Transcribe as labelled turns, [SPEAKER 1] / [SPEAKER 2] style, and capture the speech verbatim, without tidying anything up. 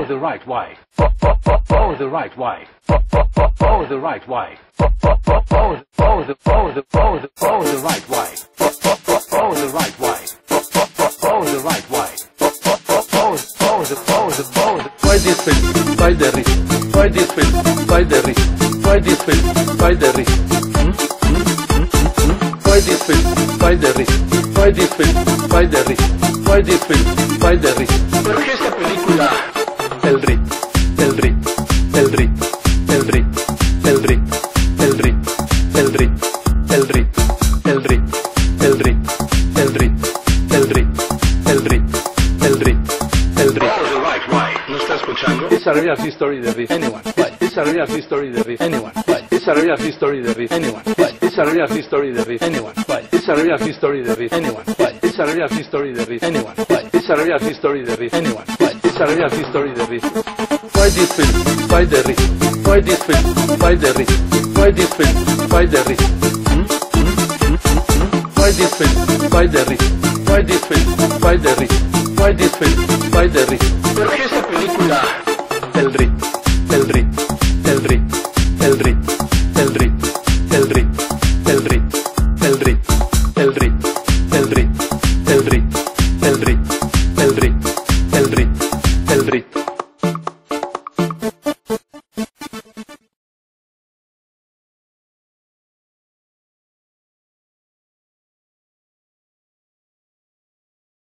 [SPEAKER 1] the right way. Follow the right way. Follow the right way. Follow the follow the follow the follow the follow the right way. Follow the right way. Follow the right way. Follow follow the follow the follow the. Juay De Rito, Juay De Rito, Juay De Rito, Juay De Rito, Juay De Rito, Juay De Rito. Juay De Rito, Juay De Rito, Juay De Rito, Juay De Rito, Juay De Rito, Juay De Rito.
[SPEAKER 2] ¿Por qué esta película?
[SPEAKER 1] El ritmo, el ritmo, el ritmo, el ritmo, el ritmo, el ritmo, el ritmo, el ritmo, el ritmo, el ritmo, el ritmo, el ritmo, el ritmo, el ritmo, el ritmo.
[SPEAKER 2] ¿No está escuchando?
[SPEAKER 1] It's a real history de Rito. Anyone. It's a real history de Rito. Anyone. It's a real history de Rito. Anyone. It's a real history de Rito. Anyone. It's a real history de Rito. Anyone. It's a real history de Rito. Anyone. It's a real history de Rito. Anyone. It's a real history de Rito. Juay De Rito, Juay De Rito, Juay De Rito, Juay De Rito, Juay De Rito, Juay De Rito. Juay De Rito, Juay De Rito, Juay De Rito, Juay De Rito, Juay De Rito, Juay De Rito.
[SPEAKER 2] ¿Por qué esta película?
[SPEAKER 1] El ritmo, el ritmo, el ritmo,